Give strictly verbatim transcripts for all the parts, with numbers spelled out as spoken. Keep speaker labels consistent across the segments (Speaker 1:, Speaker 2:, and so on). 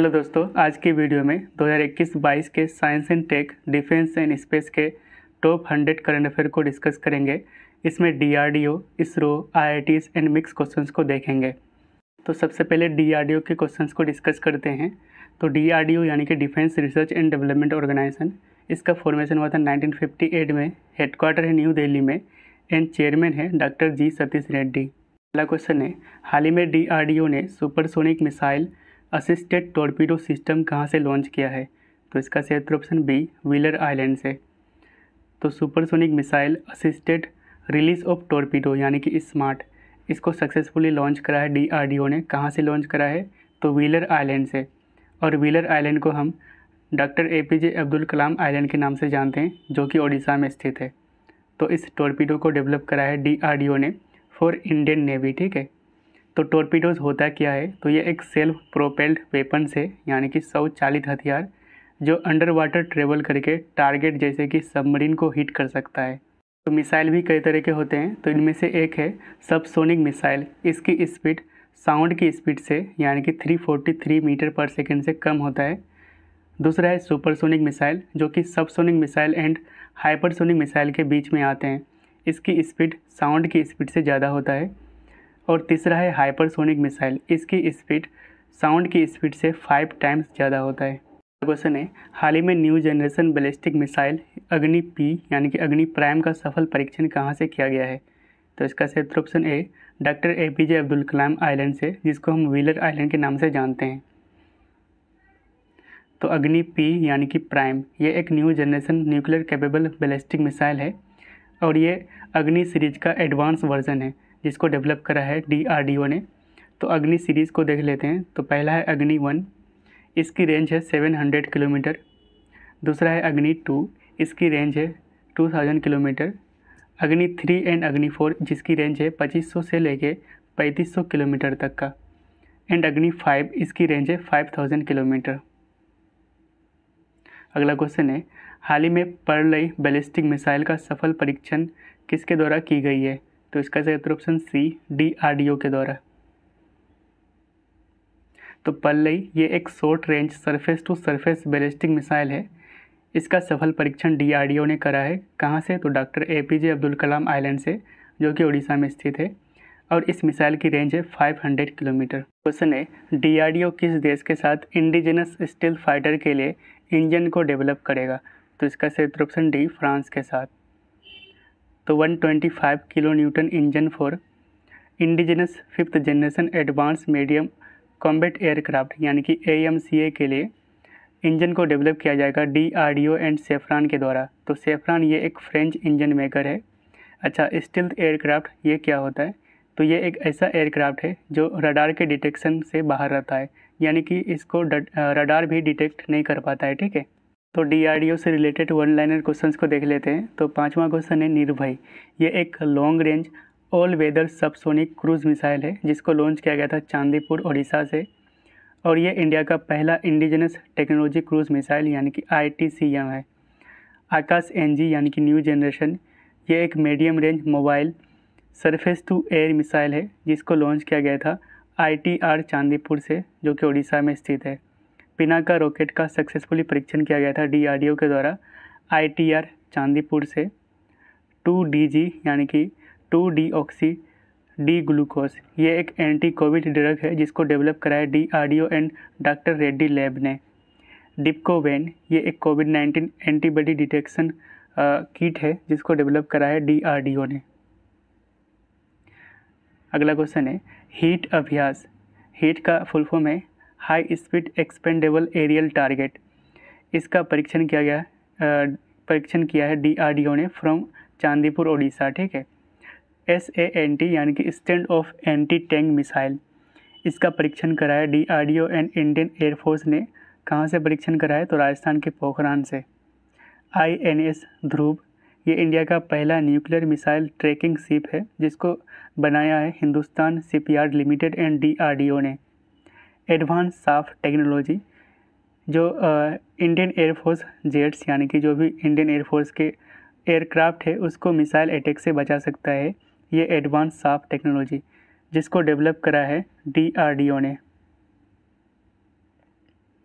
Speaker 1: Hello दोस्तों, आज की वीडियो में दो हज़ार इक्कीस बाईस के science and tech, defence and space के टॉप हंड्रेड करंट अफेयर को डिस्कस करेंगे। इसमें DRDO, ISRO, IITs and mix questions को देखेंगे। तो सबसे पहले डीआरडीओ के क्वेश्चंस को डिस्कस करते हैं। तो डीआरडीओ यानी कि defence research and development organisation, इसका फॉर्मेशन हुआ था नाइनटीन फिफ्टी एट में। हेडक्वार्टर है न्यू दिल्ली में एंड चेयरमैन है डॉक्टर जी सतीश रेड्डी। पहला क्वेश्चन है, हाल ही में डीआरडीओ ने supersonic missile assisted torpedo system कहाँ से लॉन्च किया है? तो इसका सही उत्तर ऑप्शन बी, व्हीलर आइलैंड से। तो supersonic missile assisted release of torpedo यानी कि स्मार्ट, इसको सक्सेसफुली लॉन्च करा है डीआरडीओ ने। कहाँ से लॉन्च करा है? तो व्हीलर आइलैंड से। और व्हीलर आइलैंड को हम doctor APJ Abdul Kalam island के नाम से जानते हैं, जो कि ओडिशा में स्थित है। तो इस टॉर्पीडो को डेवलप करा है डीआरडीओ ने फॉर इंडियन नेवी। ठीक है, तो टॉर्पीडोज होता क्या है? तो ये एक सेल्फ प्रोपेल्ड वेपन्स है, यानी कि स्वचालित हथियार जो अंडर वाटर ट्रेवल करके टारगेट जैसे कि सबमरीन को हिट कर सकता है। तो मिसाइल भी कई तरह के होते हैं, तो इनमें से एक है सबसोनिक मिसाइल। इसकी स्पीड साउंड की स्पीड से यानी कि तीन सौ तैंतालीस मीटर पर सेकेंड से कम होता है। दूसरा है सुपरसोनिक मिसाइल, जो कि subsonic missile and hypersonic missile के बीच में आते हैं। इसकी स्पीड साउंड की स्पीड से ज़्यादा होता है। और तीसरा है हाइपरसोनिक मिसाइल, इसकी स्पीड साउंड की स्पीड से फाइव टाइम्स ज़्यादा होता है। क्वेश्चन है, हाल ही में new generation ballistic missile Agni P यानी कि अग्नि प्राइम का सफल परीक्षण कहाँ से किया गया है? तो इसका सही उत्तर option A, doctor APJ Abdul Kalam island से, जिसको हम व्हीलर आइलैंड के नाम से जानते हैं। तो अग्नि पी यानी कि प्राइम, ये एक new generation nuclear capable ballistic missile है और ये अग्नि सीरीज का एडवांस वर्जन है, जिसको डेवलप करा है डीआरडीओ ने। तो अग्नि सीरीज़ को देख लेते हैं। तो पहला है अग्नि वन, इसकी रेंज है सात सौ किलोमीटर। दूसरा है अग्नि टू, इसकी रेंज है दो हज़ार kilometre. Agni three and Agni four, जिसकी रेंज है पच्चीस सौ से लेके पैंतीस सौ किलोमीटर तक का। एंड अग्नि फाइव, इसकी रेंज है पाँच हज़ार किलोमीटर। अगला क्वेश्चन है, हाल ही में पर्लई बैलिस्टिक मिसाइल का सफल परीक्षण किसके द्वारा की गई है? तो इसका सही उत्तर ऑप्शन सी, डीआरडीओ के द्वारा। तो पर्लई ये एक short range surface to surface ballistic missile है। इसका सफल परीक्षण डीआरडीओ ने करा है। कहाँ से? तो doctor APJ Abdul Kalam island से, जो कि उड़ीसा में स्थित है। और इस मिसाइल की रेंज है पाँच सौ किलोमीटर। क्वेश्चन है, डीआरडीओ किस देश के साथ इंडिजिनस स्टील फाइटर के लिए इंजन को डेवलप करेगा? तो इसका सही उत्तर ऑप्शन डी, फ्रांस के साथ। तो एक सौ पच्चीस kilo newton engine for indigenous fifth generation advance medium combat aircraft यानी कि एएमसीए के लिए इंजन को डेवलप किया जाएगा डीआरडीओ एंड सेफ्रॉन के द्वारा। तो सेफ्रॉन ये एक फ्रेंच इंजन मेकर है। अच्छा, स्टील्थ एयरक्राफ्ट ये क्या होता है? तो ये एक ऐसा एयरक्राफ्ट है जो रडार के डिटेक्शन से बाहर रहता है, यानी कि इसको रडार भी डिटेक्ट नहीं कर पाता है। ठीक है, तो डीआरडीओ से रिलेटेड वन लाइनर क्वेश्चंस को देख लेते हैं। तो पांचवा क्वेश्चन है, निर्भय ये एक long range all weather subsonic cruise missile है, जिसको लॉन्च किया गया था चांदीपुर ओडिशा से। और ये इंडिया का पहला इंडिजिनस टेक्नोलॉजी क्रूज मिसाइल यानी कि आईटीसीएम है। आकाश एनजी यानी कि न्यू जनरेशन, ये एक medium range mobile surface to air missile है, जिसको लॉन्च किया गया था आईटीआर चांदीपुर से, जो कि ओडिशा में स्थित है। पिनाका रॉकेट का सक्सेसफुली परीक्षण किया गया था डीआरडीओ के द्वारा आईटीआर चांदीपुर से। टू डी जी यानी कि two deoxy D glucose, ये एक एंटी कोविड ड्रग है, जिसको डेवलप कराया DRDO and doctor Reddy lab ने। डिप्कोवेन ये एक covid nineteen antibody detection kit है, जिसको डेवलप कराया डीआरडीओ ने। अगला क्वेश्चन है, हीट अभ्यास, हीट का फुल फॉर्म है high speed expendable aerial target. इसका परीक्षण किया गया परीक्षण किया है डीआरडीओ ने फ्रॉम चांदीपुर ओडिशा। ठीक है, एस ए एन टी यानी कि stand off anti tank missile, इसका परीक्षण कराया डीआरडीओ एंड इंडियन एयरफोर्स ने। कहाँ से परीक्षण कराया? तो राजस्थान के पोखरान से। आईएनएस ध्रुव ये इंडिया का पहला न्यूक्लियर मिसाइल ट्रैकिंग शिप है, जिसको बनाया है Hindustan shipyard limited and DRDO ने। एडवांस साफ टेक्नोलॉजी, जो इंडियन एयरफोर्स जेट्स यानी कि जो भी इंडियन एयरफोर्स के एयरक्राफ्ट है उसको मिसाइल अटैक से बचा सकता है, ये एडवांस साफ टेक्नोलॉजी, जिसको डेवलप करा है डीआरडीओ ने।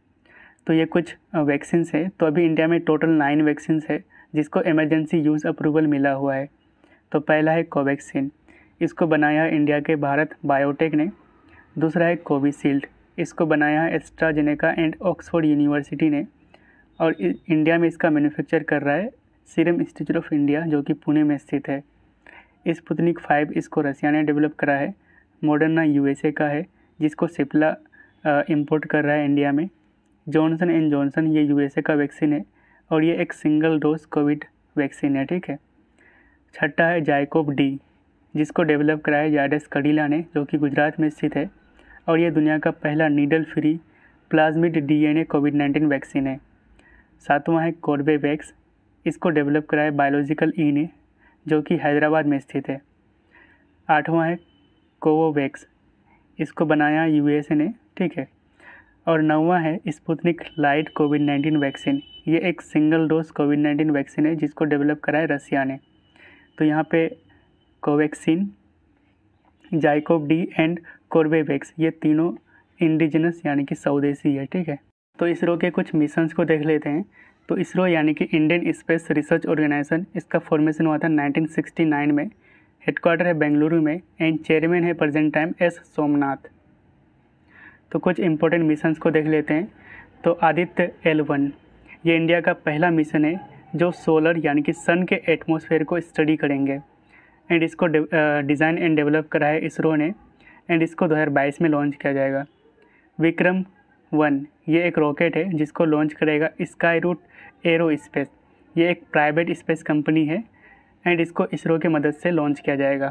Speaker 1: तो ये कुछ वैक्सीन्स है। तो अभी इंडिया में टोटल नाइन वैक्सीन्स है जिसको इमरजेंसी यूज़ अप्रूवल मिला हुआ है। तो पहला है कोवैक्सीन, इसको बनाया है इंडिया के भारत बायोटेक ने। दूसरा है कोविशील्ड, इसको बनाया है एस्ट्राजेनेका एंड ऑक्सफोर्ड यूनिवर्सिटी ने, और इंडिया में इसका मैन्युफैक्चर कर रहा है सीरम इंस्टीट्यूट ऑफ इंडिया जो कि पुणे में स्थित है। स्पुतनिक फाइव इसको रसिया ने डेवलप करा है। मॉडर्ना यूएसए का है जिसको सिप्ला इंपोर्ट कर रहा है इंडिया में। जॉनसन एंड जॉनसन ये यूएसए का वैक्सीन है और ये एक सिंगल डोज कोविड वैक्सीन है, ठीक है। छठा है जाइकोव डी, जिसको डेवलप करा है जायडस कडिला ने जो कि गुजरात में स्थित है, और ये दुनिया का पहला needle free plasmid DNA covid nineteen vaccine है। सातवां है कॉर्बेवैक्स, इसको डेवलप करा है बायोलॉजिकल ई ने जो कि हैदराबाद में स्थित है। आठवां है कोवोवैक्स, इसको बनाया यूएसए ने, ठीक है। और नौवां है Sputnik light covid nineteen vaccine, ये एक single dose covid nineteen vaccine है जिसको डेवलप करा है रसिया ने। तो यहाँ पे कोवैक्सीन, जाइकोव डी एंड कॉर्बेवैक्स ये तीनों इंडिजिनस यानी कि स्वदेशी है, ठीक है। तो इसरो के कुछ मिशंस को देख लेते हैं। तो इसरो यानी कि इंडियन स्पेस रिसर्च ऑर्गेनाइजेशन, इसका फॉर्मेशन हुआ था नाइनटीन सिक्सटी नाइन में। हेडक्वार्टर है बेंगलुरु में एंड चेयरमैन है प्रेजेंट टाइम एस सोमनाथ। तो कुछ इंपॉर्टेंट मिशंस को देख लेते हैं। तो आदित्य एल वन, ये इंडिया का पहला मिशन है जो सोलर यानी कि सन के एटमॉस्फेयर को स्टडी करेंगे, एंड इसको डिज़ाइन एंड डेवलप करा है इसरो ने, एंड इसको दो हज़ार बाईस में लॉन्च किया जाएगा। विक्रम वन, ये एक रॉकेट है जिसको लॉन्च करेगा स्काई रूट एरो स्पेस, ये एक प्राइवेट स्पेस कंपनी है, एंड इसको इसरो की मदद से लॉन्च किया जाएगा।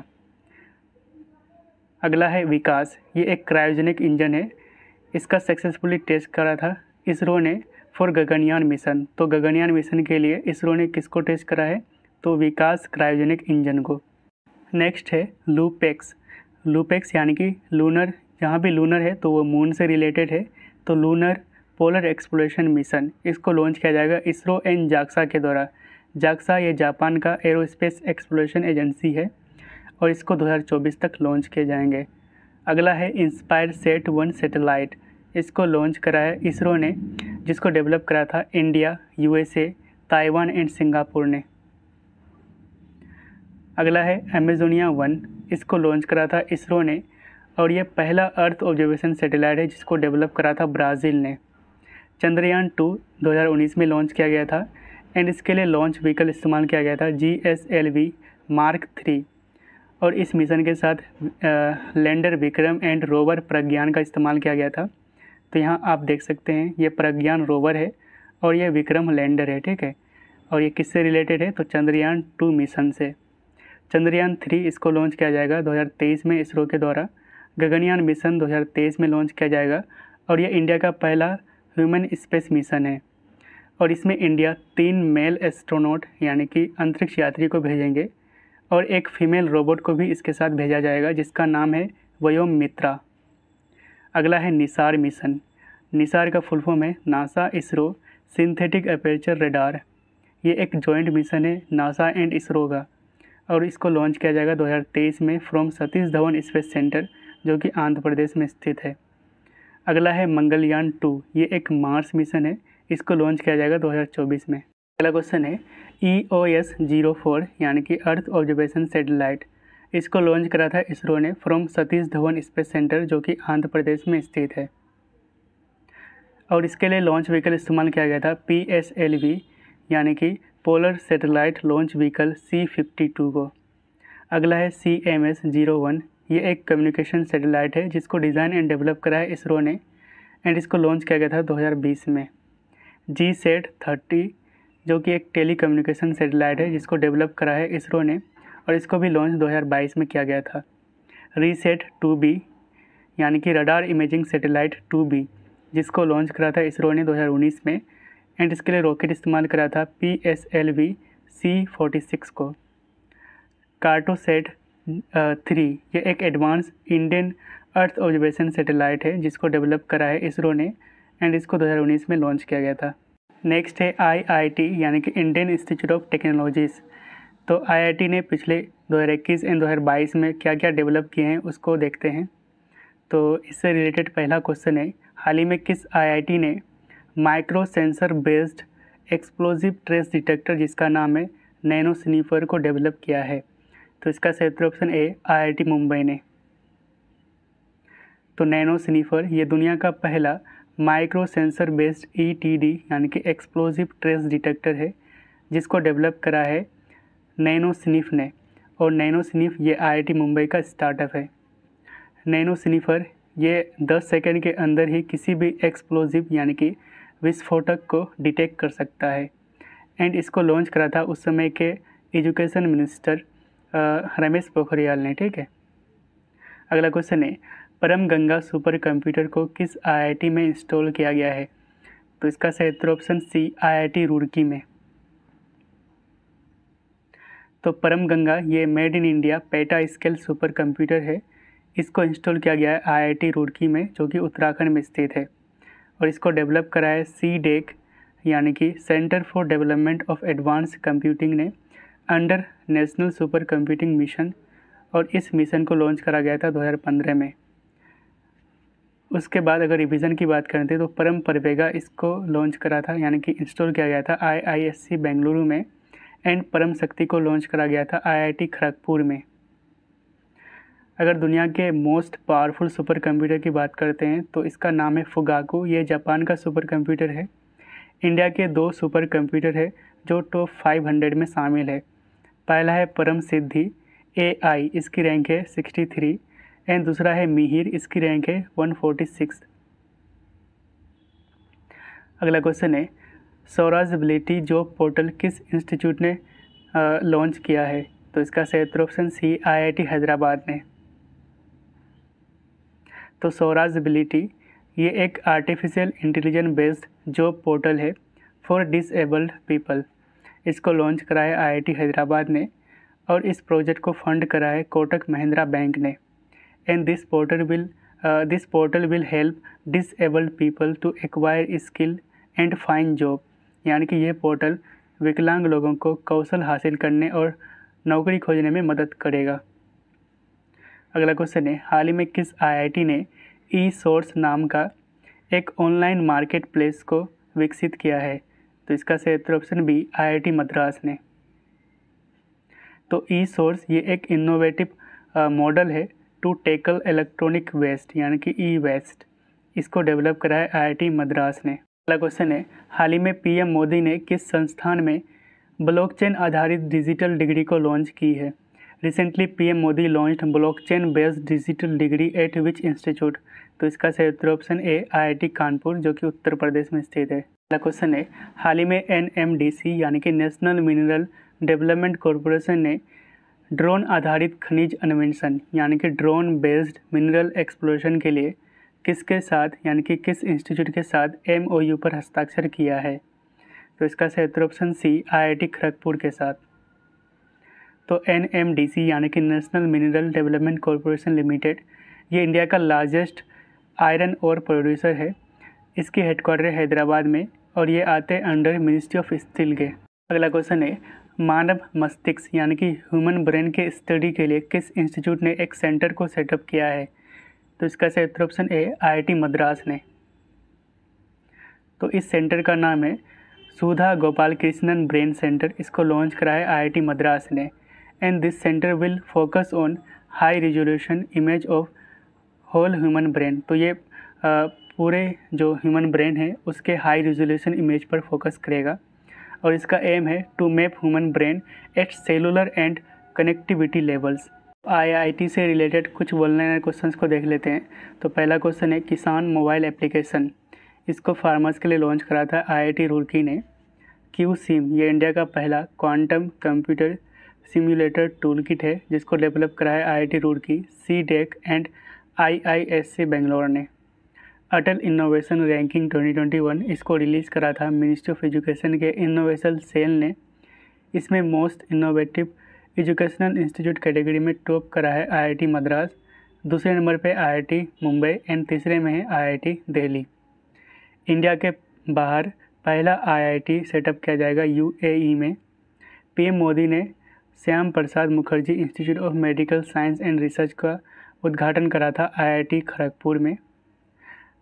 Speaker 1: अगला है विकास, ये एक क्रायोजेनिक इंजन है, इसका सक्सेसफुली टेस्ट करा था इसरो ने फॉर गगनयान मिशन। तो गगनयान मिशन के लिए इसरो ने किसको टेस्ट करा है, तो विकास क्रायोजेनिक इंजन को। नेक्स्ट है लूपेक्स, लूपेक्स यानी कि लूनर, जहाँ भी लूनर है तो वो मून से रिलेटेड है, तो लूनर पोलर एक्सप्लोरेशन मिशन, इसको लॉन्च किया जाएगा इसरो एंड जाक्सा के द्वारा। जाक्सा ये जापान का एरोस्पेस एक्सप्लोरेशन एजेंसी है और इसको दो हज़ार चौबीस तक लॉन्च किए जाएंगे। अगला है इंस्पायर सेट वन सैटेलाइट, इसको लॉन्च करा है इसरो ने, जिसको डेवलप करा था India, USA, Taiwan and Singapore ने। अगला है अमेजोनिया वन, इसको लॉन्च करा था इसरो ने, और ये पहला अर्थ ऑब्जर्वेशन सैटेलाइट है जिसको डेवलप करा था ब्राज़ील ने। चंद्रयान टू दो हज़ार उन्नीस में लॉन्च किया गया था, एंड इसके लिए लॉन्च व्हीकल इस्तेमाल किया गया था G S L V mark three, और इस मिशन के साथ lander Vikram and rover Pragyan का इस्तेमाल किया गया था। तो यहाँ आप देख सकते हैं ये प्रज्ञान रोवर है और ये विक्रम लैंडर है, ठीक है। और ये किससे रिलेटेड है, तो चंद्रयान टू मिशन से। चंद्रयान थ्री इसको लॉन्च किया जाएगा दो हज़ार तेईस में इसरो के द्वारा। गगनयान मिशन दो हज़ार तेईस में लॉन्च किया जाएगा, और ये इंडिया का पहला ह्यूमन स्पेस मिशन है, और इसमें इंडिया तीन मेल एस्ट्रोनॉट यानी कि अंतरिक्ष यात्री को भेजेंगे, और एक फीमेल रोबोट को भी इसके साथ भेजा जाएगा जिसका नाम है व्योम मित्रा। अगला है निसार मिशन, निसार का फुल फॉर्म है NASA ISRO synthetic aperture radar, ये एक जॉइंट मिशन है नासा एंड इसरो का, और इसको लॉन्च किया जाएगा दो हज़ार तेईस में from Satish Dhawan space centre जो कि आंध्र प्रदेश में स्थित है। अगला है मंगलयान टू, ये एक मार्स मिशन है, इसको लॉन्च किया जाएगा दो हज़ार चौबीस में। अगला क्वेश्चन है E O S zero four यानी कि अर्थ ऑब्जर्वेशन सैटेलाइट, इसको लॉन्च करा था इसरो ने from Satish Dhawan space centre जो कि आंध्र प्रदेश में स्थित है, और इसके लिए लॉन्च व्हीकल इस्तेमाल किया गया था पी एस एल वी यानी कि polar satellite launch vehicle C fifty two को। अगला है C M S zero one, ये एक कम्युनिकेशन सैटेलाइट है जिसको डिज़ाइन एंड डेवलप करा है इसरो ने, एंड इसको लॉन्च किया गया था दो हज़ार बीस में। जी सेट थर्टी जो कि एक टेली कम्युनिकेशन सैटेलाइट है जिसको डेवलप करा है इसरो ने, और इसको भी लॉन्च दो हज़ार बाईस में किया गया था। रीसेट टू बी यानी कि radar imaging satellite two B, जिसको लॉन्च करा था इसरो ने दो हज़ार उन्नीस में, एंड इसके लिए रॉकेट इस्तेमाल करा था P S L V C forty six को। कार्टोसेट थ्री, ये एक advance Indian earth observation satellite है जिसको डेवलप करा है इसरो ने, एंड इसको दो हज़ार उन्नीस में लॉन्च किया गया था। नेक्स्ट है आई आई टी यानी कि इंडियन इंस्टीट्यूट ऑफ टेक्नोलॉजीज़। तो आई आई टी ने पिछले दो हज़ार इक्कीस एंड दो हज़ार बाईस में क्या क्या डेवलप किए हैं उसको देखते हैं। तो इससे रिलेटेड पहला क्वेश्चन है, हाल ही में किस आई आई टी ने micro sensor based explosive trace detector जिसका नाम है नैनो स्नीफर को डेवलप किया है। तो इसका सही उत्तर ऑप्शन ए आईआईटी मुंबई ने। तो नैनो स्नीफर ये दुनिया का पहला माइक्रो सेंसर बेस्ड ईटीडी यानी कि एक्सप्लोजिव ट्रेस डिटेक्टर है जिसको डेवलप करा है नैनो स्नीफ ने। और नैनो स्नीफ ये आईआईटी मुंबई का स्टार्टअप है। नैनो स्नीफर ये दस सेकंड के अंदर ही किसी भी एक्सप्लोजिव यानी कि विस्फोटक को डिटेक्ट कर सकता है। एंड इसको लॉन्च करा था उस समय के एजुकेशन मिनिस्टर रमेश पोखरियाल ने। ठीक है, अगला क्वेश्चन है परम गंगा सुपर कंप्यूटर को किस आईआईटी में इंस्टॉल किया गया है? तो इसका सही उत्तर ऑप्शन सी आईआईटी रुड़की में। तो परम गंगा ये made in India peta scale super computer है। इसको इंस्टॉल किया गया है आईआईटी रुड़की में जो कि उत्तराखंड में स्थित है। और इसको डेवलप करा है सी डेक यानी कि centre for development of advance computing ने under national super computing mission. और इस मिशन को लॉन्च करा गया था दो हज़ार पंद्रह में। उसके बाद अगर रिवीजन की बात करते तो परम परवेगा इसको लॉन्च करा था यानी कि इंस्टॉल किया गया था आईआईएससी बेंगलुरु में। एंड परम शक्ति को लॉन्च करा गया था आईआईटी खड़गपुर में। अगर दुनिया के मोस्ट पावरफुल सुपर कंप्यूटर की बात करते हैं तो इसका नाम है फुगाकू। ये जापान का सुपर कंप्यूटर है। इंडिया के दो सुपर कंप्यूटर है जो टॉप पाँच सौ में शामिल है। पहला है परम सिद्धि ए आई, इसकी रैंक है तिरसठ। एंड दूसरा है मिहिर, इसकी रैंक है एक सौ छियालीस। अगला क्वेश्चन है स्वराजबिलिटी जॉब पोर्टल किस इंस्टीट्यूट ने लॉन्च किया है? तो इसका सही उत्तर ऑप्शन सी आईआईटी हैदराबाद ने। तो स्वराजबिलिटी ये एक artificial intelligence based job portal है फॉर डिसेबल्ड पीपल। इसको लॉन्च करा है आईआईटी हैदराबाद ने। और इस प्रोजेक्ट को फंड करा है कोटक महिंद्रा बैंक ने। And this portal will this portal will help disabled people to acquire skill and find job. यानी कि यह पोर्टल विकलांग लोगों को कौशल हासिल करने और नौकरी खोजने में मदद करेगा। अगला क्वेश्चन है हाल ही में किस आईआईटी ने ई सोर्स नाम का एक ऑनलाइन मार्केट प्लेस को विकसित किया है? तो इसका सही उत्तर ऑप्शन बी आईआईटी मद्रास ने। तो ई सोर्स ये एक इनोवेटिव मॉडल है टू टेकल इलेक्ट्रॉनिक वेस्ट यानी कि ई वेस्ट। इसको डेवलप करा है आईआईटी मद्रास ने। अगला क्वेश्चन है हाल ही में पीएम मोदी ने किस संस्थान में ब्लॉकचेन आधारित डिजिटल डिग्री को लॉन्च की है? Recently PM Modi launched blockchain based digital degree at which institute? तो इसका सही उत्तर ऑप्शन ए आईआईटी कानपुर जो कि उत्तर प्रदेश में स्थित है। अगला क्वेश्चन है हाल ही में एनएमडीसी यानी कि नेशनल मिनरल डेवलपमेंट कॉरपोरेशन ने ड्रोन आधारित खनिज अन्वेषण यानी कि ड्रोन बेस्ड मिनरल एक्सप्लोरेशन के लिए किसके साथ यानी कि किस इंस्टीट्यूट के साथ एमओयू पर हस्ताक्षर किया है? तो इसका सही उत्तर ऑप्शन सी आईआईटी खड़गपुर के साथ। तो एनएमडीसी यानी कि national mineral development corporation limited ये इंडिया का लार्जेस्ट आयरन ओर प्रोड्यूसर है। इसकी हेडक्वार्टर हैदराबाद में और ये आते हैं अंडर मिनिस्ट्री ऑफ स्टील के। अगला क्वेश्चन है मानव मस्तिष्क यानी कि ह्यूमन ब्रेन के स्टडी के लिए किस इंस्टीट्यूट ने एक सेंटर को सेटअप किया है? तो इसका सही उत्तर ऑप्शन ए आईआईटी मद्रास ने। तो इस सेंटर का नाम है सुधा गोपाल कृष्णन ब्रेन सेंटर। इसको लॉन्च करा है आईआईटी मद्रास ने। And this centre will focus on high resolution image of whole human brain. तो ये आ, पूरे जो ह्यूमन ब्रेन है उसके हाई रिजोल्यूशन इमेज पर फोकस करेगा। और इसका एम है to map human brain at cellular and connectivity levels. IIT से रिलेटेड कुछ वन लाइनर क्वेश्चंस को देख लेते हैं। तो पहला क्वेश्चन है किसान मोबाइल एप्लीकेशन, इसको फार्मर्स के लिए लॉन्च करा था आईआईटी रुड़की ने। क्यू सिम ये इंडिया का पहला quantum computer simulator tool kit है जिसको डेवलप करा है IIT Roorkee, C DAC and IISc Bangalore ने। Atal innovation ranking twenty twenty one इसको रिलीज़ करा था मिनिस्ट्री ऑफ एजुकेशन के इनोवेशन सेल ने। इसमें most innovative educational institute category में टॉप करा है आईआईटी मद्रास, दूसरे नंबर पे आईआईटी मुंबई एंड तीसरे में है आईआईटी दिल्ली। इंडिया के बाहर पहला आईआईटी सेटअप किया जाएगा यूएई में। पीएम मोदी ने Shyam Prasad Mukherjee institute of medical science and research का उद्घाटन करा था आईआईटी खड़गपुर में।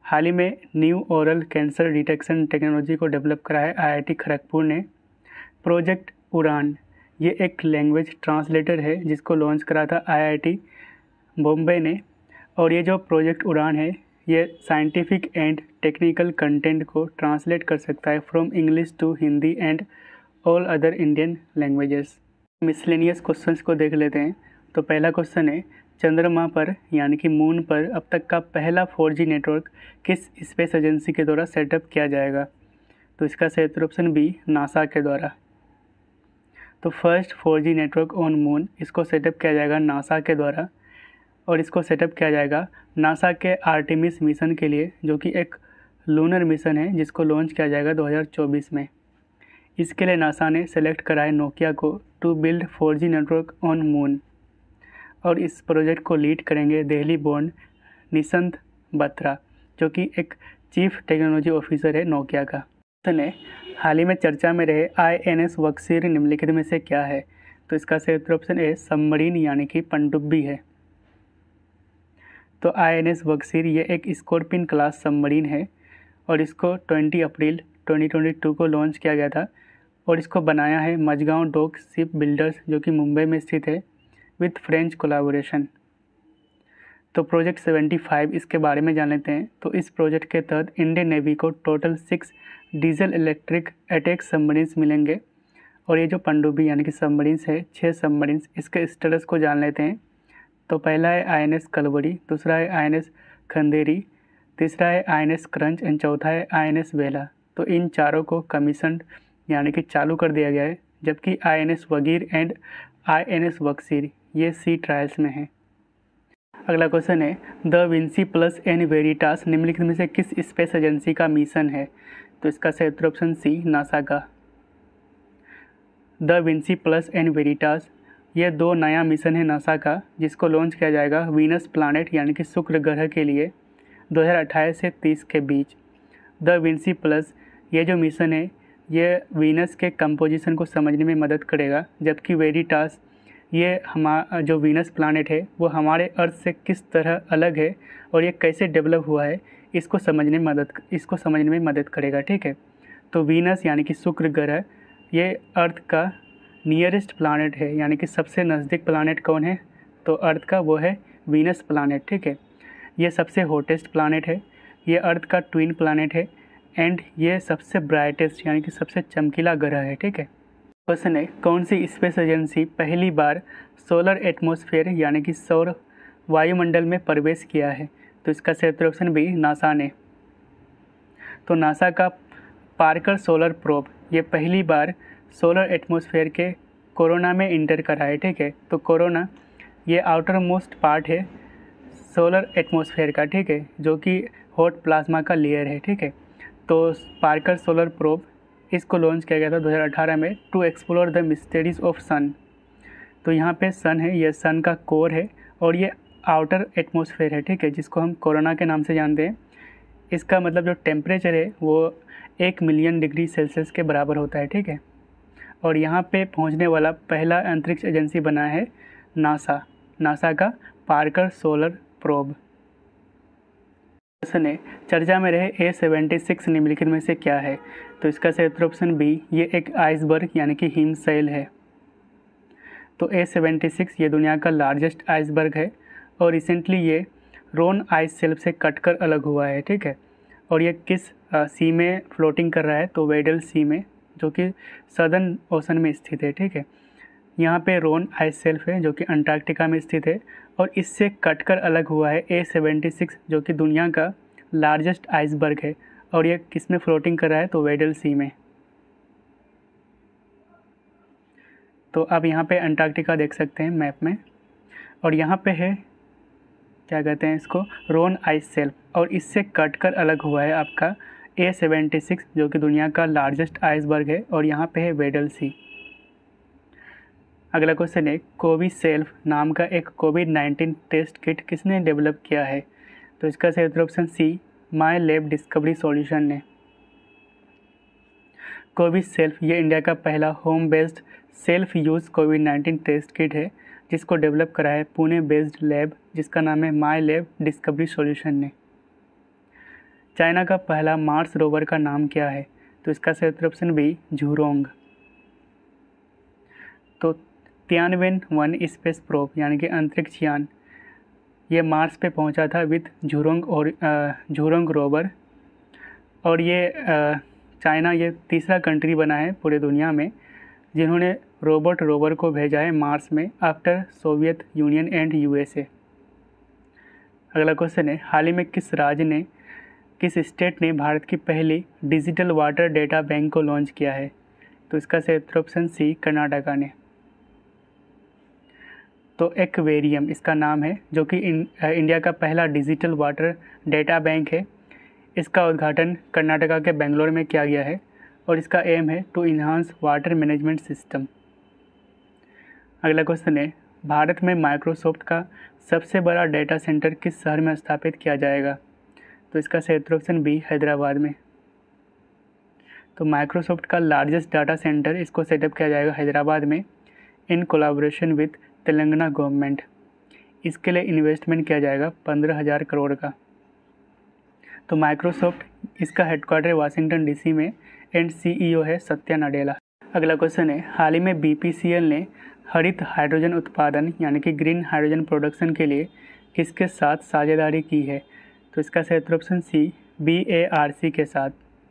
Speaker 1: हाल ही में new oral cancer detection technology को डेवलप करा है आईआईटी खड़गपुर ने। प्रोजेक्ट उड़ान ये एक लैंग्वेज ट्रांसलेटर है जिसको लॉन्च करा था आईआईटी बॉम्बे ने। और ये जो प्रोजेक्ट उड़ान है ये साइंटिफिक एंड टेक्निकल कंटेंट को ट्रांसलेट कर सकता है from English to Hindi and all other Indian languages. Miscellaneous questions को देख लेते हैं। तो पहला क्वेश्चन है, चंद्रमा पर यानी कि मून पर अब तक का पहला फोर जी नेटवर्क किस स्पेस एजेंसी के द्वारा सेटअप किया जाएगा? तो इसका सही उत्तर ऑप्शन बी, नासा के द्वारा। तो first four G network on moon इसको सेटअप किया जाएगा नासा के द्वारा। और इसको सेटअप किया जाएगा नासा के आर्टेमिस मिशन के लिए, जो कि एक लूनर मिशन है जिसको लॉन्च किया जाएगा दो हज़ार चौबीस में। इसके लिए नासा ने सेलेक्ट करा है नोकिया को to build four G network on moon. और इस प्रोजेक्ट को लीड करेंगे दिल्ली बोर्न निशंत बत्रा, जो कि एक चीफ टेक्नोलॉजी ऑफिसर है नोकिया का। ने हाल ही में चर्चा में रहे आईएनएस बक्सीर निम्नलिखित में से क्या है? तो इसका सही उत्तर ऑप्शन ए, सबमरीन यानी कि पनडुब्बी है। तो आईएनएस बक्सीर ये एक स्कॉर्पियन क्लास सबमरीन है और इसको बीस अप्रैल दो हज़ार बाईस को लॉन्च किया गया था। और इसको बनाया है मझगांव डॉक शिप बिल्डर्स, जो कि मुंबई में स्थित है, विथ फ्रेंच कोलाबोरेशन। तो प्रोजेक्ट पचहत्तर इसके बारे में जान लेते हैं। तो इस प्रोजेक्ट के तहत इंडियन नेवी को total six diesel electric attack submarines मिलेंगे। और ये जो पनडुब्बी यानी कि सबमरीन्स है, छः सबमरीन्स, इसके स्टेटस को जान लेते हैं। तो पहला है आईएनएस कलवरी, दूसरा है आईएनएस खंदेरी, तीसरा है आईएनएस क्रंच एंड चौथा है आईएनएस वेला। तो इन चारों को कमीशन्ड यानी कि चालू कर दिया गया है, जबकि INS Vagir and INS Vagsheer ये सी ट्रायल्स में है। अगला क्वेश्चन है, da Vinci plus and Veritas निम्नलिखित में से किस स्पेस एजेंसी का मिशन है? तो इसका सही उत्तर ऑप्शन सी, नासा का। Da Vinci plus and Veritas ये दो नया मिशन है नासा का, जिसको लॉन्च किया जाएगा वीनस प्लानेट यानी कि शुक्र ग्रह के लिए दो हज़ार अट्ठाईस से तीस के बीच। द विंसी प्लस ये जो मिशन है ये वीनस के कंपोजिशन को समझने में मदद करेगा, जबकि वेरिटास ये हमारा जो वीनस प्लानेट है वो हमारे अर्थ से किस तरह अलग है और ये कैसे डेवलप हुआ है इसको समझने में मदद इसको समझने में मदद करेगा। ठीक है, तो वीनस यानी कि शुक्र ग्रह ये अर्थ का नियरेस्ट प्लानेट है, यानी कि सबसे नज़दीक प्लानेट कौन है? तो अर्थ का वो है वीनस प्लानेट। ठीक है, ये सबसे हॉटेस्ट प्लानेट है, ये अर्थ का ट्विन प्लानेट है एंड ये सबसे ब्राइटेस्ट यानी कि सबसे चमकीला ग्रह है। ठीक है, क्वेश्चन है, कौन सी स्पेस एजेंसी पहली बार सोलर एटमॉस्फेयर यानी कि सौर वायुमंडल में प्रवेश किया है? तो इसका सही उत्तर ऑप्शन बी, नासा ने। तो नासा का पार्कर सोलर प्रोब ये पहली बार सोलर एटमॉस्फेयर के कोरोना में इंटर करा है। ठीक है, तो कोरोना ये आउटर मोस्ट पार्ट है सोलर एटमॉस्फेयर का, ठीक है, जो कि हॉट प्लाज्मा का लेयर है। ठीक है, तो पार्कर सोलर प्रोब इसको लॉन्च किया गया था दो हज़ार अठारह में to explore the mysteries of sun. तो यहाँ पे सन है, ये सन का कोर है और ये आउटर एटमॉस्फेयर है। ठीक है, जिसको हम कोरोना के नाम से जानते हैं। इसका मतलब जो टेम्परेचर है वो एक मिलियन डिग्री सेल्सियस के बराबर होता है। ठीक है, और यहाँ पे पहुँचने वाला पहला अंतरिक्ष एजेंसी बना है नासा, नासा का पार्कर सोलर प्रोब। क्वेश्चन है, चर्चा में रहे ए सेवेंटी सिक्स निम्नलिखित में से क्या है? तो इसका सही उत्तर ऑप्शन बी, ये एक आइसबर्ग यानी कि हिमशैल है। तो ए सेवेंटी सिक्स ये दुनिया का लार्जेस्ट आइसबर्ग है और रिसेंटली ये रोन आइस शेल्फ से कटकर अलग हुआ है। ठीक है, और ये किस सी में फ्लोटिंग कर रहा है? तो वेडल सी में, जो कि सदर्न ओशन में स्थित है। ठीक है, यहाँ पे रोन आइस शेल्फ है जो कि अंटार्कटिका में स्थित है और इससे कटकर अलग हुआ है ए सेवेंटी सिक्स, जो कि दुनिया का लार्जेस्ट आइसबर्ग है। और ये किस में फ्लोटिंग कर रहा है? तो वेडल सी में। तो अब यहाँ पे अंटार्कटिका देख सकते हैं मैप में, और यहाँ पे है क्या कहते हैं इसको, रोन आइस शेल्फ, और इससे कटकर अलग हुआ है आपका ए सेवेंटी सिक्स, जो कि दुनिया का लार्जेस्ट आइसबर्ग है, और यहाँ पे है वेडल सी। अगला क्वेश्चन है, कोविसेल्फ नाम का एक कोविड नाइन्टीन टेस्ट किट किसने डेवलप किया है? तो इसका सही उत्तर option C, my lab discovery solution ने। कोविसेल्फ ये इंडिया का पहला home based self use covid nineteen test kit है, जिसको डेवलप करा है पुणे बेस्ड लैब जिसका नाम है माई लैब डिस्कवरी सॉल्यूशन ने। चाइना का पहला मार्स रोवर का नाम क्या है? तो इसका सही उत्तर ऑप्शन बी झूरोंग। तो तियानवेन वन स्पेस प्रोब यानी कि अंतरिक्ष यान ये मार्स पे पहुंचा था विद झूरोंग और झूरोंग रोवर। और ये आ, चाइना ये तीसरा कंट्री बना है पूरे दुनिया में जिन्होंने रोबोट रोवर को भेजा है मार्स में after Soviet Union and USA. अगला क्वेश्चन है, हाल ही में किस राज्य ने किस स्टेट ने भारत की पहली डिजिटल वाटर डेटा बैंक को लॉन्च किया है? तो इसका सही उत्तर ऑप्शन सी कर्नाटका ने। तो एक्वेरियम इसका नाम है जो कि इंडिया का पहला डिजिटल वाटर डेटा बैंक है। इसका उद्घाटन कर्नाटका के बेंगलोर में किया गया है और इसका एम है to enhance water management system. अगला क्वेश्चन है, भारत में माइक्रोसॉफ्ट का सबसे बड़ा डेटा सेंटर किस शहर में स्थापित किया जाएगा? तो इसका सही उत्तर ऑप्शन बी हैदराबाद में। तो माइक्रोसॉफ्ट का लार्जेस्ट डाटा सेंटर इसको सेटअप किया जाएगा हैदराबाद में in collaboration with Telangana government. इसके लिए इन्वेस्टमेंट किया जाएगा पंद्रह हज़ार करोड़ का। तो माइक्रोसॉफ्ट इसका हेडक्वार्टर वाशिंगटन डीसी में एंड सीईओ है सत्या नडेला। अगला क्वेश्चन है, हाल ही में बीपीसीएल ने हरित हाइड्रोजन उत्पादन यानी कि ग्रीन हाइड्रोजन प्रोडक्शन के लिए किसके साथ साझेदारी की है? तो इसका सही उत्तर ऑप्शन सी बीएआरसी के साथ।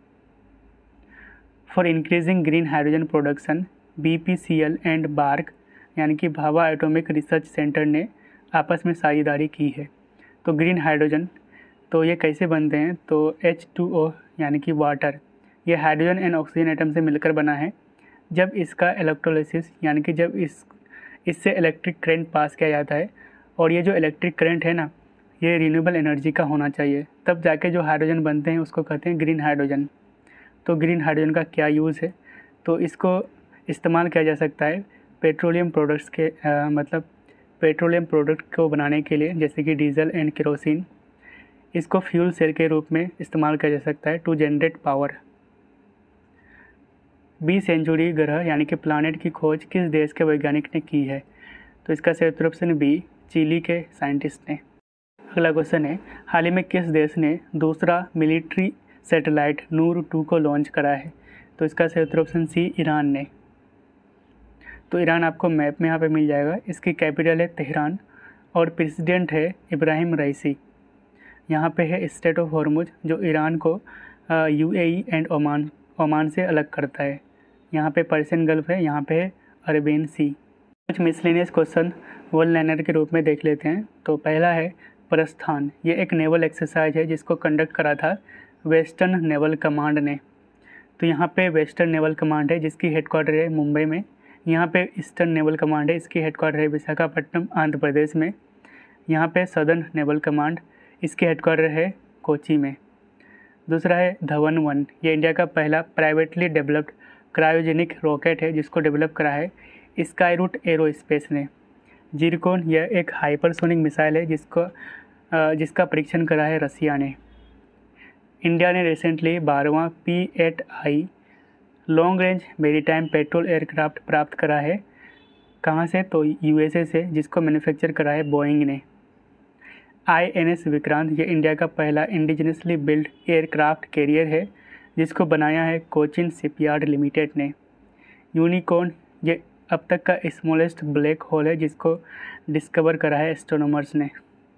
Speaker 1: For increasing green hydrogen production BPCL and BARC यानी कि भाभा एटॉमिक रिसर्च सेंटर ने आपस में साझेदारी की है। तो ग्रीन हाइड्रोजन तो ये कैसे बनते हैं? तो एच टू ओ यानी कि वाटर ये हाइड्रोजन एंड ऑक्सीजन एटम से मिलकर बना है। जब इसका इलेक्ट्रोलिसिस यानी कि जब इस इससे इलेक्ट्रिक करंट पास किया जाता है और ये जो इलेक्ट्रिक करंट है ना ये रिन्यूएबल एनर्जी का होना चाहिए, तब जाके जो हाइड्रोजन बनते हैं उसको कहते हैं ग्रीन हाइड्रोजन। तो ग्रीन हाइड्रोजन का क्या यूज़ है? तो इसको इस्तेमाल किया जा सकता है पेट्रोलियम प्रोडक्ट्स के आ, मतलब पेट्रोलियम प्रोडक्ट को बनाने के लिए, जैसे कि डीजल एंड केरोसिन। इसको फ्यूल सेल के रूप में इस्तेमाल किया जा सकता है to generate power. B Centauri ग्रह यानी कि प्लानेट की खोज किस देश के वैज्ञानिक ने की है? तो इसका सही उत्तर ऑप्शन बी चिली के साइंटिस्ट ने। अगला क्वेश्चन है, हाल ही में किस देश ने दूसरा मिलिट्री सैटेलाइट नूर टू को लॉन्च करा है? तो इसका सही उत्तर ऑप्शन सी ईरान ने। तो ईरान आपको मैप में यहाँ पे मिल जाएगा। इसकी कैपिटल है तेहरान और प्रेसिडेंट है इब्राहिम रईसी। यहाँ पे है स्टेट ऑफ हॉर्मुज जो ईरान को यूएई एंड ओमान ओमान से अलग करता है। यहाँ पे पर्शियन गल्फ है, यहाँ पे है अरेबियन सी। कुछ मिसलेनियस क्वेश्चन वन लाइनर के रूप में देख लेते हैं। तो पहला है प्रस्थान, ये एक नेवल एक्सरसाइज है जिसको कंडक्ट करा था वेस्टर्न नेवल कमांड ने। तो यहाँ पे वेस्टर्न नेवल कमांड है जिसकी हेडक्वार्टर है मुंबई में। यहाँ पे ईस्टर्न नेवल कमांड है, इसकी हेडक्वार्टर है विशाखापट्टनम आंध्र प्रदेश में। यहाँ पे सदर्न नेवल कमांड, इसकी हेडक्वार्टर है कोची में। दूसरा है धवन वन, ये इंडिया का पहला प्राइवेटली डेवलप्ड क्रायोजेनिक रॉकेट है जिसको डेवलप करा है स्काई रूट एरोस्पेस ने। जिरकोन यह एक हाइपरसोनिक मिसाइल है जिसको जिसका परीक्षण करा है रसिया ने। इंडिया ने रिसेंटली बारहवां P eight I long range maritime patrol aircraft प्राप्त करा है। कहाँ से? तो यूएसए से, जिसको मैन्युफैक्चर करा है बोइंग ने। आईएनएस विक्रांत ये इंडिया का पहला इंडिजिनसली बिल्ड एयरक्राफ्ट कैरियर है जिसको बनाया है कोचिन शिपयार्ड लिमिटेड ने। यूनिकॉर्न ये अब तक का स्मॉलेस्ट ब्लैक होल है जिसको डिस्कवर करा है एस्ट्रोनॉमर्स ने।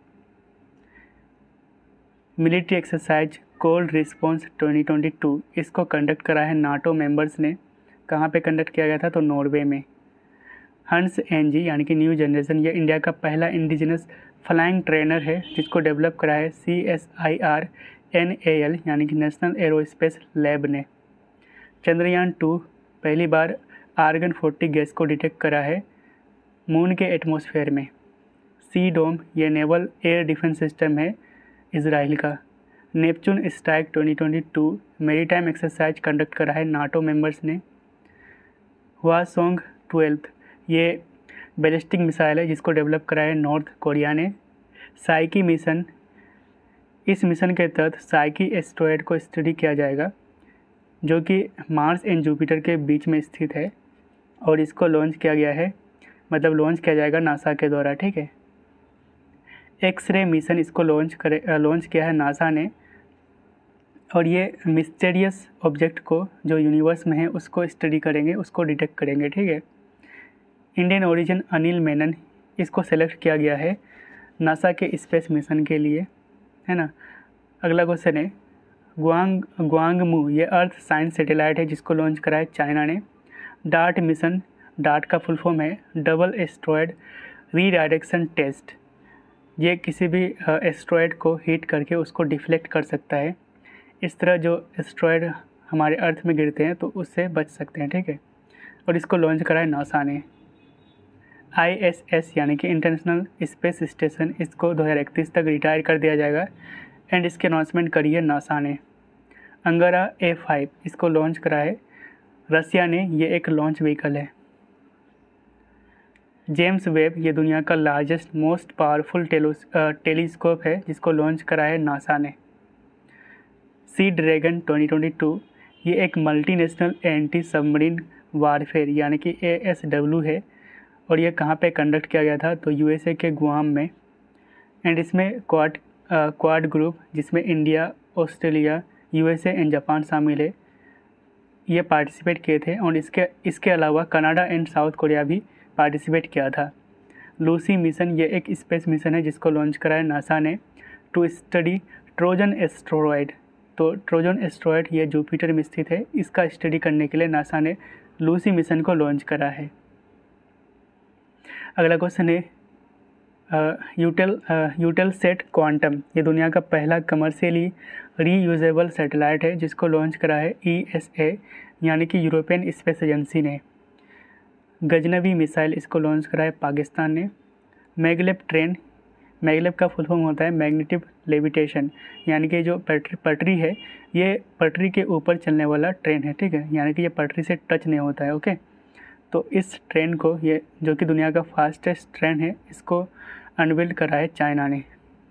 Speaker 1: Military exercise cold response twenty twenty two इसको कंडक्ट करा है नाटो मेंबर्स ने। कहाँ पे कंडक्ट किया गया था? तो नॉर्वे में। हंस एनजी यानी कि न्यू जनरेशन ये इंडिया का पहला इंडिजिनस फ्लाइंग ट्रेनर है जिसको डेवलप करा है C S I R N A L यानी कि नेशनल एरोस्पेस लैब ने। चंद्रयान टू पहली बार आर्गन फोर्टी गैस को डिटेक्ट करा है मून के एटमॉस्फेयर में। सी डोम ये नेवल एयर डिफेंस सिस्टम है इजराइल का। Neptune strike twenty twenty two maritime exercise conduct करा है नाटो मेंबर्स ने। हवासोंग ट्वेल्थ ये बैलिस्टिक मिसाइल है जिसको डेवलप करा है नॉर्थ कोरिया ने। साइकी मिशन, इस मिशन के तहत साइकी एस्ट्रॉयड को स्टडी किया जाएगा जो कि मार्स एंड जुपिटर के बीच में स्थित है और इसको लॉन्च किया गया है, मतलब लॉन्च किया जाएगा नासा के द्वारा। ठीक है। एक्सरे मिशन इसको लॉन्च करे लॉन्च किया है नासा ने और ये मिस्टीरियस ऑब्जेक्ट को जो यूनिवर्स में है उसको स्टडी करेंगे, उसको डिटेक्ट करेंगे, ठीक है। इंडियन ओरिजिन अनिल मेनन, इसको सेलेक्ट किया गया है नासा के स्पेस मिशन के लिए, है ना। अगला क्वेश्चन है ग्वांग ग्वांगमू, ये अर्थ साइंस सैटेलाइट है जिसको लॉन्च करा है चाइना ने। डार्ट मिशन, डार्ट का फुल फॉर्म है डबल एस्ट्रॉयड रीडायरेक्शन टेस्ट, ये किसी भी एस्ट्रॉयड को हिट करके उसको डिफ्लेक्ट कर सकता है। इस तरह जो एस्ट्रॉयड हमारे अर्थ में गिरते हैं तो उससे बच सकते हैं, ठीक है। और इसको लॉन्च करा है नासा ने। आई एस एस यानी कि इंटरनेशनल स्पेस स्टेशन, इसको दो हज़ार इकतीस तक रिटायर कर दिया जाएगा एंड इसकी अनाउंसमेंट करी है नासा ने। अंगारा ए फाइव, इसको लॉन्च करा है रसिया ने, ये एक लॉन्च व्हीकल है। जेम्स वेब, ये दुनिया का लार्जेस्ट मोस्ट पावरफुल टेलीस्कोप है जिसको लॉन्च करा है नासा ने। Sea dragon twenty twenty two, ये एक मल्टीनेशनल एंटी सबमरीन वारफेयर यानी कि ए एस डब्ल्यू है और ये कहाँ पे कंडक्ट किया गया था, तो यूएसए के गुआम में। एंड इसमें क्वाड क्वाड ग्रुप जिसमें India, Australia, USA and Japan शामिल है, ये पार्टिसिपेट किए थे। और इसके इसके अलावा कनाडा एंड साउथ कोरिया भी पार्टिसिपेट किया था। लूसी मिशन, ये एक स्पेस मिशन है जिसको लॉन्च करा है नासा ने टू स्टडी ट्रोजन एस्ट्रॉयड। तो ट्रोजन एस्ट्रॉयड ये जुपिटर में स्थित है, इसका स्टडी करने के लिए नासा ने लूसी मिशन को लॉन्च करा है। अगला क्वेश्चन है यूटेल यूटेल सेट क्वांटम, ये दुनिया का पहला कमर्शियली रीयूजेबल सैटेलाइट है जिसको लॉन्च करा है ई एस ए यानी कि यूरोपियन स्पेस एजेंसी ने। गजनवी मिसाइल, इसको लॉन्च करा है पाकिस्तान ने। मैगलेब ट्रेन, मैगलेब का फुल फॉर्म होता है मैग्नेटिक लेविटेशन, यानी कि जो पटरी पटरी है ये पटरी के ऊपर चलने वाला ट्रेन है, ठीक है, यानी कि ये पटरी से टच नहीं होता है, ओके। तो इस ट्रेन को, ये जो कि दुनिया का फास्टेस्ट ट्रेन है, इसको अनबिल्ड करा है चाइना ने।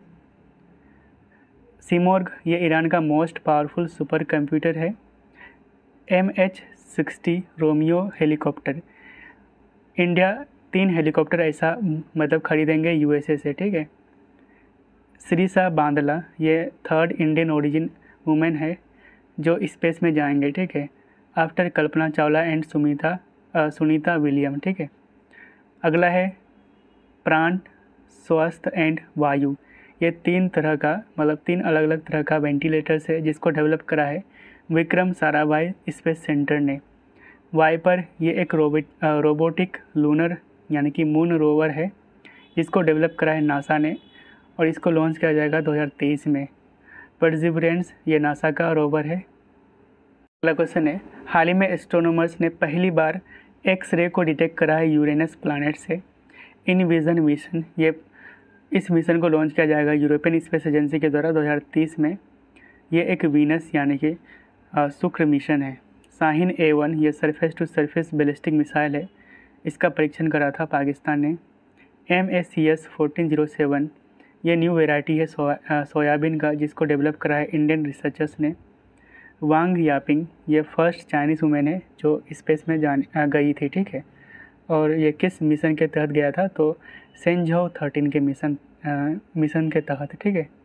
Speaker 1: सीमोर्ग, ये ईरान का मोस्ट पावरफुल सुपर कंप्यूटर है। M H sixty Romeo helicopter, India तीन हेलीकॉप्टर ऐसा मतलब खरीदेंगे यूएसए से, ठीक है। श्रीसा बांदला, ये थर्ड इंडियन ओरिजिन वुमेन है जो स्पेस में जाएंगे, ठीक है, after Kalpana Chawla and Sumita Sunita William, ठीक है। अगला है प्राण, स्वास्थ्य एंड वायु, ये तीन तरह का मतलब तीन अलग अलग तरह का वेंटिलेटर्स है जिसको डेवलप करा है विक्रम साराभाई स्पेस सेंटर ने। वाइपर, ये एक रोबोट रोबोटिक लूनर यानी कि मून रोवर है जिसको डेवलप करा है नासा ने और इसको लॉन्च किया जाएगा दो हज़ार तेईस में। परसिवरेंस, ये नासा का रोवर है। अगला क्वेश्चन है हाल ही में एस्ट्रोनॉमर्स ने पहली बार एक्स रे को डिटेक्ट करा है यूरेनस प्लैनेट से। इनविजन मिशन, ये इस मिशन को लॉन्च किया जाएगा यूरोपियन स्पेस एजेंसी के द्वारा दो हज़ार तीस में। ये एक वीनस यानी कि शुक्र मिशन है। शाहीन ए वन, ये surface to surface ballistic missile है, इसका परीक्षण करा था पाकिस्तान ने। M S C S fourteen zero seven, ये न्यू वेराइटी है सोया सोयाबीन का जिसको डेवलप करा है इंडियन रिसर्चर्स ने। वांग यापिंग, ये फर्स्ट चाइनीज़ वुमेन है जो स्पेस में जान गई थी, ठीक है। और ये किस मिशन के तहत गया था, तो सेंझौ थर्टीन के मिशन मिशन के तहत, ठीक है।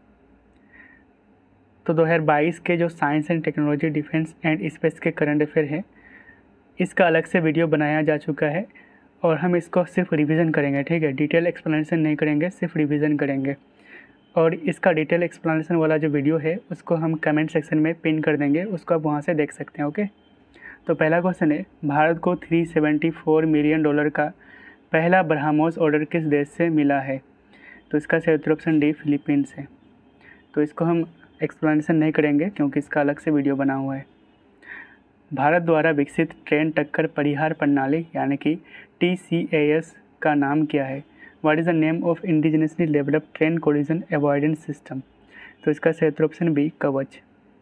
Speaker 1: तो दो हज़ार बाईस के जो science and technology, defence and space के करंट अफेयर है, इसका अलग से वीडियो बनाया जा चुका है और हम इसको सिर्फ रिवीजन करेंगे, ठीक है। डिटेल एक्सप्लेनेशन नहीं करेंगे, सिर्फ रिवीजन करेंगे। और इसका डिटेल एक्सप्लेनेशन वाला जो वीडियो है उसको हम कमेंट सेक्शन में पिन कर देंगे, उसको आप वहाँ से देख सकते हैं, ओके। तो पहला क्वेश्चन है भारत को तीन सौ चौहत्तर मिलियन डॉलर का पहला ब्रह्मोस ऑर्डर किस देश से मिला है, तो इसका सही उत्तर ऑप्शन डी फिलीपींस है। तो इसको हम एक्सप्लेनेशन नहीं करेंगे क्योंकि इसका अलग से वीडियो बना हुआ है। भारत द्वारा विकसित ट्रेन टक्कर परिहार प्रणाली यानी कि टी सी ए एस का नाम क्या है। What is the name of indigenously developed train collision avoidance system, तो इसका सही उत्तर ऑप्शन बी कवच।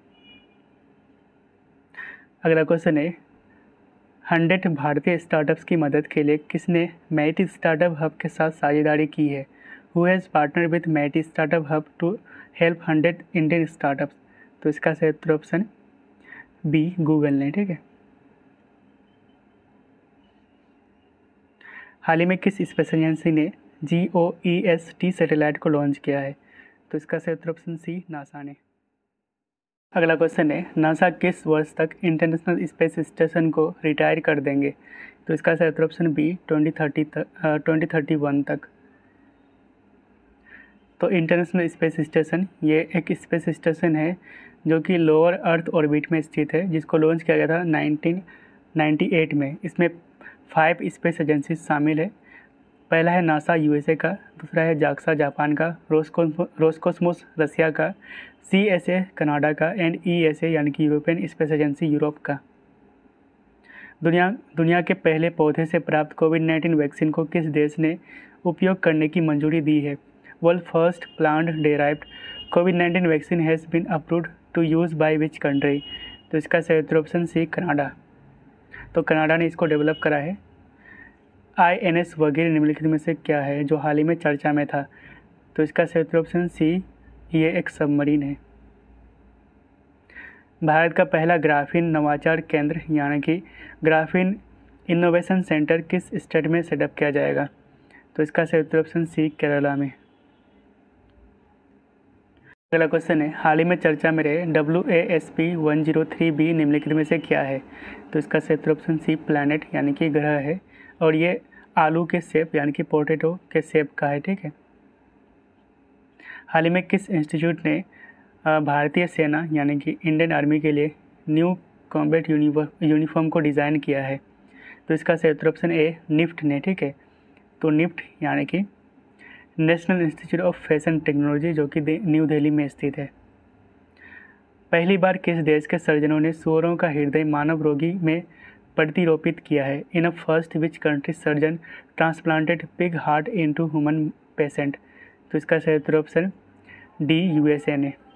Speaker 1: अगला क्वेश्चन है हंड्रेड भारतीय स्टार्टअप्स की मदद के लिए किसने मैटी स्टार्टअप हब के साथ साझेदारी की है। Who has partner with MeitY startup hub to help hundred Indian startups, तो इसका सही उत्तर ऑप्शन बी गूगल ने, ठीक है। हाल ही में किस स्पेस एजेंसी ने G O E S T satellite को लॉन्च किया है, तो इसका सही उत्तर ऑप्शन सी नासा ने। अगला क्वेश्चन है, नासा किस वर्ष तक इंटरनेशनल स्पेस स्टेशन को रिटायर कर देंगे? तो इसका सही उत्तर ऑप्शन बी ट्वेंटी थर्टी तक ट्वेंटी थर्टी वन तक। तो इंटरनेशनल स्पेस स्टेशन ये एक स्पेस स्टेशन है जो कि लोअर अर्थ ऑर्बिट में स्थित है, जिसको लॉन्च किया गया था नाइनटीन नाइंटी एट में। इसमें फाइव स्पेस एजेंसी शामिल है। पहला है नासा यूएसए का, दूसरा है जाक्सा जापान का, रोस्कोस रोस्कोसमोस रसिया का, सीएसए कनाडा का एंड ईएसए यानी कि यूरोपियन स्पेस एजेंसी यूरोप का। दुनिया दुनिया के पहले पौधे से प्राप्त कोविड नाइन्टीन वैक्सीन को किस देश ने उपयोग करने की मंजूरी दी है? World first plant derived COVID nineteen vaccine has been approved to use by which country? तो इसका सही उत्तर ऑप्शन सी कनाडा। तो कनाडा ने इसको डेवलप करा है। आई एन एस वगैरह निम्नलिखित में से क्या है जो हाल ही में चर्चा में था? तो इसका सही उत्तर ऑप्शन सी ये एक सबमरीन है। भारत का पहला ग्राफीन नवाचार केंद्र यानी कि ग्राफीन इनोवेशन सेंटर किस स्टेट में सेटअप किया जाएगा? तो इसका सही उत्तर ऑप्शन सी केरला में। अगला क्वेश्चन है, हाल ही में चर्चा में रहे W A S P one zero three B निम्नलिखित में से क्या है? तो इसका सही उत्तर ऑप्शन सी प्लैनेट यानी कि ग्रह है, और ये आलू के शेप यानी कि पोटैटो के शेप का है। ठीक है। हाल ही में किस इंस्टीट्यूट ने भारतीय सेना यानी कि इंडियन आर्मी के लिए न्यू कॉम्बैट यूनिफॉर्म को डिज़ाइन किया है? तो इसका सही उत्तर ऑप्शन ए निफ्ट ने। ठीक है। तो निफ्ट यानी कि national institute of fashion technology जो कि न्यू दिल्ली में स्थित है। पहली बार किस देश के सर्जनों ने सुअरों का हृदय मानव रोगी में प्रतिरोपित किया है? In a first which country surgeon transplanted pig heart into human patient? तो इसका सही उत्तर ऑप्शन डी यूएसए ने।